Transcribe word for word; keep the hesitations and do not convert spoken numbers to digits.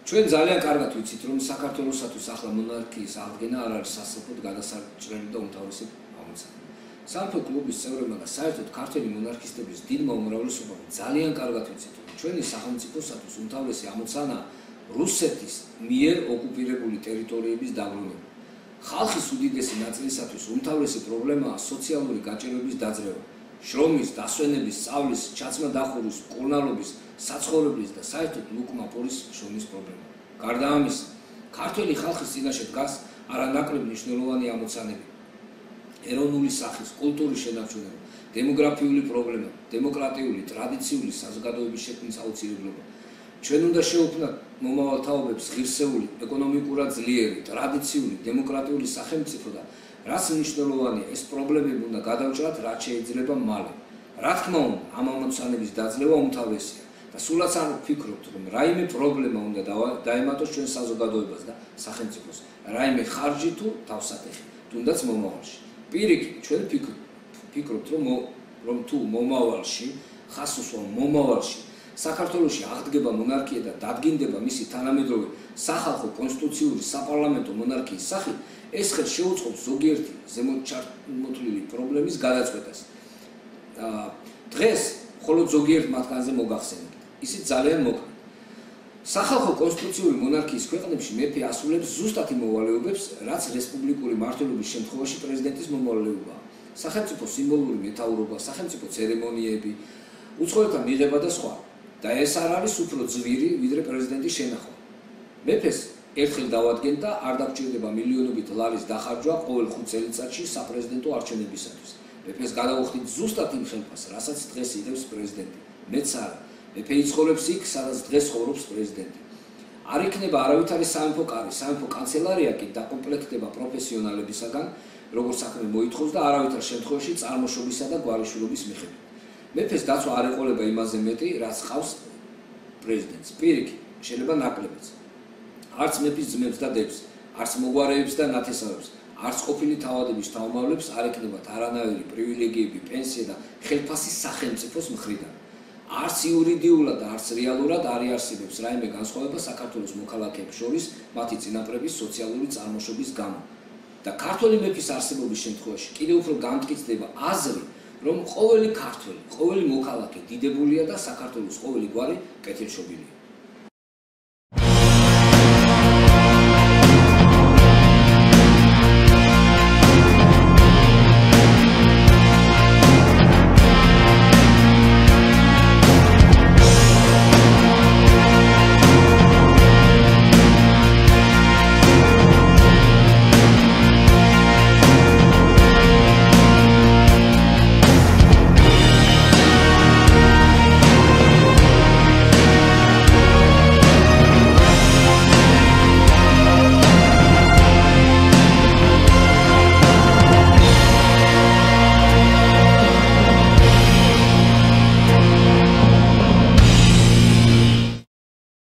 ჩვენ ძალიან კარგად ვიცით, რომ საქართველოსათვის ახლა მონარქიის აღდგენა არ არის სასწრაფოდ გადასარჭრელი და უმთავრესი ამოცანა. სამეფო კლუბის წევრებმა და საერთოდ ქართველი მონარქისტების დიდმა უმრავლესობამ ძალიან კარგად ვიცით, რომ ჩვენი სახელმწიფოსათვის უმთავრესი ამოცანა რუსეთის მიერ ოკუპირებული ტერიტორიების დაბრუნება. ხალხის უდიდესი ნაწილისათვის უმთავრესი პრობლემაა სოციალური გაჭირვების დაძრევა, შრომის, დასვენების, სწავლის, ჩაცმა-დახურვის, მკურნალობის, საცხოვრებლის და საერთოდ ლუკმაპორის შრომის პრობლემა. გარდა ამისა, ქართველი ხალხის წინაშე დგას არანაკლებ მნიშვნელოვანი ამოცანები. ეროვნული სახის, კულტურის შენარჩუნება, დემოგრაფიული პრობლემა, დემოკრატიული, ტრადიციული საზოგადოების შექმნის აუცილებლობა. ჩვენ უნდა შევქმნათ მომავალ თაობებს ღირსეული, ეკონომიკურად ძლიერი, ტრადიციული, დემოკრატიული სახელმწიფო და რაც მნიშვნელოვანია, ეს პრობლემები უნდა გადავჭრათ, რაც შეიძლება მალე. რა თქმა უნდა, ამ ამოცანების დაძლევა უმთავრესია და სულაც არ ვფიქრობთ, რომ რაიმე პრობლემა უნდა დაემატოს ჩვენ საზოგადოებას და სახელმწიფოს, რაიმე ხარჯი თუ თავსატეხი, თუნდაც მომავალში. პირიქით, ჩვენ ვფიქრობთ, რომ რომ თუ მომავალში, ხას უსვამ მომავალში საქართველოში აღდგება მონარქია და დადგინდება მისი თანამედროვე სახალხო კონსტიტუციური საპარლამენტო მონარქიის სახით, ეს ხელს შეუწყობს ზოგიერთი ზემოთ ჩართული პრობლემის გადაწყვეტას. დღეს მხოლოდ ზოგიერთ მათგანზე მოგახსენებთ. ისიც ძალიან მოკლედ. სახალხო კონსტიტუციური მონარქიის ქვეყნებში მეფე ასრულებს ზუსტად იმ მოვალეობებს, რაც რესპუბლიკური მმართველობის შემთხვევაში პრეზიდენტის მოვალეობაა. სახელმწიფო სიმბოლური მეთაურობა, სახელმწიფო ცერემონიები, უცხოელთა მიღება და სხვა. და ეს არ არის უფრო ძვირი, ვიდრე პრეზიდენტის შენახვა. მეფეს ერთხელ დავადგენთ და არ დაგჭირდება მილიონობით ლარის დახარჯვა ყოველ ხუთ წელიწადში საპრეზიდენტო არჩევნებისათვის. მეფეს გადავხდით ზუსტად იმ ხელფას, რასაც დღეს იღებს პრეზიდენტი. მეც არა. მეფე იცხოვრებს იქ, სადაც დღეს ცხოვრობს პრეზიდენტი. არ იქნება არავითარი სამეფო კარი, სამეფო კანცელარია კი დაკომპლექტდება პროფესიონალებისაგან, როგორც საქმე მოითხოვს და არავითარ შემთხვევაში წარმოშობისა და გვარიშვილობის მიხედვით. მეფეს დაცვა არ ეყოლება იმაზე მეტი, რაც ყავს პრეზიდენტს. პირიქით, შეიძლება ნაკლებიც. არც მეფის ძმებს და დებს, არც მოგვარეებს და ნათესავებს, არც ყოფილი თავადების თავმავლებს არ ექნებათ არანაირი პრივილეგიები, პენსია და ხელფასი სახელმწიფოს მხრიდან. არც იურიდიულად და არც რეალურად არ იარსებებს რაიმე განსხვავება საქართველოს მოქალაქეებს შორის მათი წინაპრების სოციალური წარმოშობის გამო. და ქართველი მეფის არსებობის შემთხვევაში კიდევ უფრო გამტკიცდება აზრი, რომ ყოველი ქართველი, ყოველი მოქალაქე დიდებულია და საქართველოს ყოველი გვარი კეთილშობილია.